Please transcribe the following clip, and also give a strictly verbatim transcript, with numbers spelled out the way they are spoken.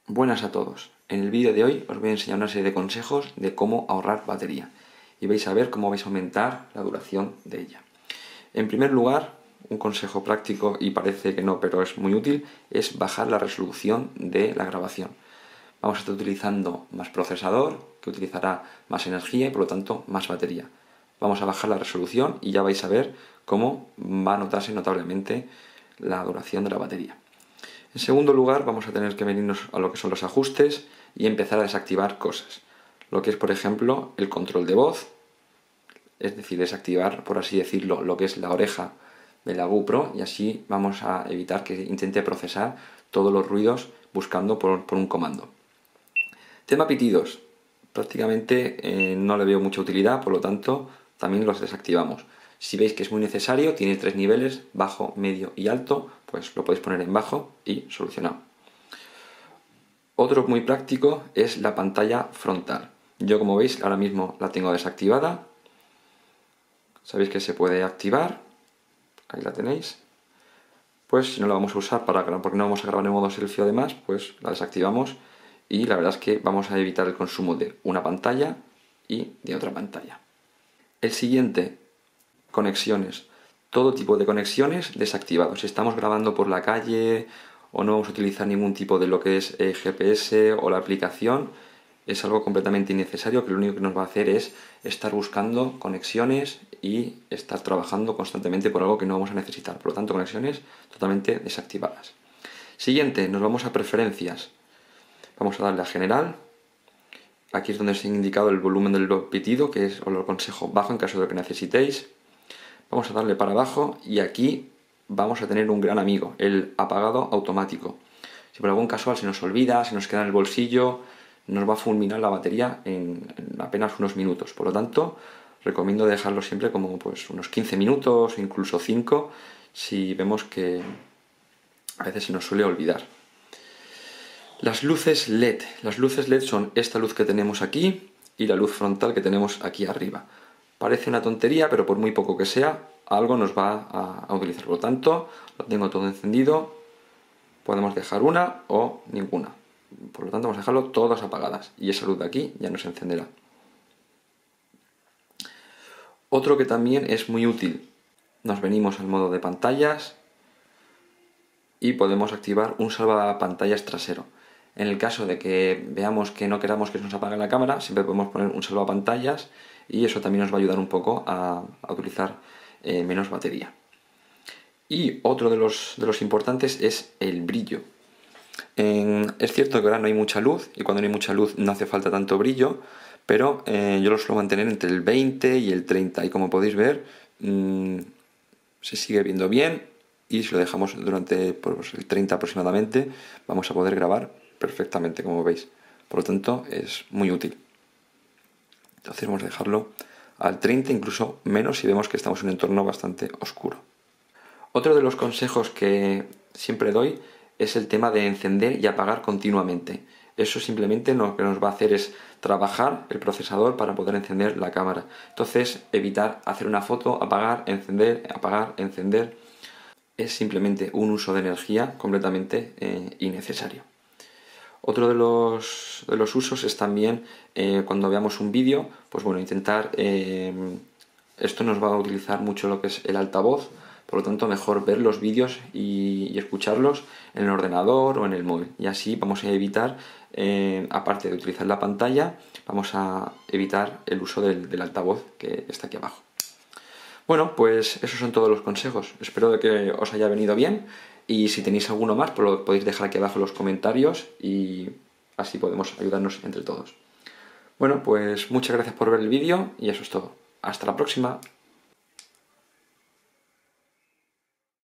Buenas a todos. En el vídeo de hoy os voy a enseñar una serie de consejos de cómo ahorrar batería y vais a ver cómo vais a aumentar la duración de ella. En primer lugar, un consejo práctico, y parece que no, pero es muy útil, es bajar la resolución de la grabación. Vamos a estar utilizando más procesador, que utilizará más energía y por lo tanto más batería. Vamos a bajar la resolución y ya vais a ver cómo va a notarse notablemente la duración de la batería. En segundo lugar, vamos a tener que venirnos a lo que son los ajustes y empezar a desactivar cosas. Lo que es, por ejemplo, el control de voz, es decir, desactivar, por así decirlo, lo que es la oreja de la GoPro, y así vamos a evitar que intente procesar todos los ruidos buscando por, por un comando. Tema pitidos. Prácticamente eh, no le veo mucha utilidad, por lo tanto también los desactivamos. Si veis que es muy necesario, tiene tres niveles, bajo, medio y alto, pues lo podéis poner en bajo y solucionado. Otro muy práctico es la pantalla frontal. Yo, como veis, ahora mismo la tengo desactivada. Sabéis que se puede activar, ahí la tenéis. Pues si no la vamos a usar para grabar, porque no vamos a grabar en modo selfie o demás, pues la desactivamos y la verdad es que vamos a evitar el consumo de una pantalla y de otra pantalla. El siguiente, conexiones. Todo tipo de conexiones desactivados. Si estamos grabando por la calle o no vamos a utilizar ningún tipo de lo que es eh, G P S o la aplicación, es algo completamente innecesario, que lo único que nos va a hacer es estar buscando conexiones y estar trabajando constantemente por algo que no vamos a necesitar. Por lo tanto, conexiones totalmente desactivadas. Siguiente, nos vamos a preferencias. Vamos a darle a general. Aquí es donde os he indicado el volumen del pitido, que es, os lo aconsejo bajo en caso de que necesitéis. Vamos a darle para abajo y aquí vamos a tener un gran amigo, el apagado automático. Si por algún casual se nos olvida, se nos queda en el bolsillo, nos va a fulminar la batería en, en apenas unos minutos. Por lo tanto, recomiendo dejarlo siempre como pues, unos quince minutos o incluso cinco, si vemos que a veces se nos suele olvidar. Las luces L E D. Las luces L E D son esta luz que tenemos aquí y la luz frontal que tenemos aquí arriba. Parece una tontería, pero por muy poco que sea, algo nos va a, a utilizar. Por lo tanto, lo tengo todo encendido. Podemos dejar una o ninguna. Por lo tanto, vamos a dejarlo todas apagadas. Y esa luz de aquí ya no se encenderá. Otro que también es muy útil. Nos venimos al modo de pantallas y podemos activar un salvapantallas trasero. En el caso de que veamos que no queramos que se nos apague la cámara, siempre podemos poner un salvapantallas y eso también nos va a ayudar un poco a, a utilizar eh, menos batería. Y otro de los, de los importantes es el brillo. En, es cierto que ahora no hay mucha luz y cuando no hay mucha luz no hace falta tanto brillo, pero eh, yo lo suelo mantener entre el veinte y el treinta y como podéis ver mmm, se sigue viendo bien y si lo dejamos durante pues, el treinta aproximadamente vamos a poder grabar perfectamente, como veis. Por lo tanto, es muy útil. Entonces vamos a dejarlo al treinta, incluso menos si vemos que estamos en un entorno bastante oscuro. Otro de los consejos que siempre doy es el tema de encender y apagar continuamente. Eso simplemente lo que nos va a hacer es trabajar el procesador para poder encender la cámara. Entonces, evitar hacer una foto, apagar, encender, apagar, encender. Es simplemente un uso de energía completamente eh, innecesario. Otro de los, de los usos es también eh, cuando veamos un vídeo, pues bueno, intentar, eh, esto nos va a utilizar mucho lo que es el altavoz, por lo tanto mejor ver los vídeos y, y escucharlos en el ordenador o en el móvil. Y así vamos a evitar, eh, aparte de utilizar la pantalla, vamos a evitar el uso del, del altavoz que está aquí abajo. Bueno, pues esos son todos los consejos. Espero que os haya venido bien y si tenéis alguno más, pues lo podéis dejar aquí abajo en los comentarios y así podemos ayudarnos entre todos. Bueno, pues muchas gracias por ver el vídeo y eso es todo. Hasta la próxima.